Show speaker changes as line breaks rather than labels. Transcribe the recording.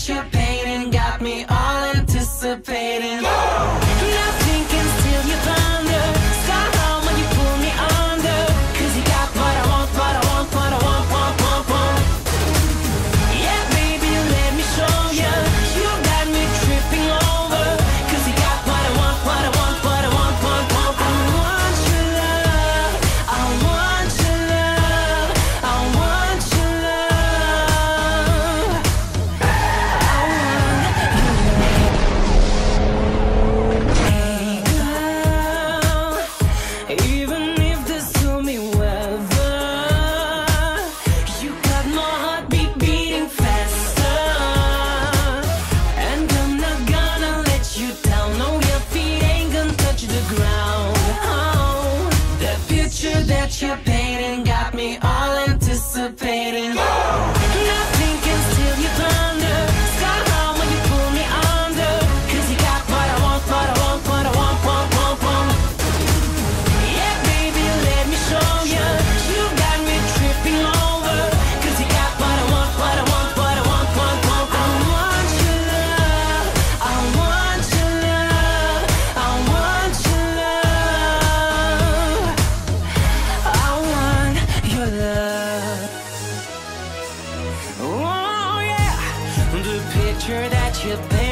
that you're painting got me all anticipating. Nothing can steal your thunder. Start home when you pull me under. 'Cause you got what I want, what I want, what I want, want, want, want. Yeah, baby, let me show you. You got me tripping over. 'Cause you got what I want, what I want, what I want, want, want. I want your love. I want your love. I want your love. I want your love. Hey girl, even if there's stormy weather, you got my heartbeat beating faster. And I'm not gonna let you down. No, your feet ain't gonna touch the ground. Oh, the picture that you're painting got me all anticipating. Nothing can steal your thunder. Start home when you pull me under. 'Cause you got what I want, what I want, what I want, want, want, want. Yeah, baby, let me show you. You got me tripping over. 'Cause you got what I want, what I want, what I want, want, want. I want your love. I want your love. I want your love. I want your love. Oh yeah, the picture that you paint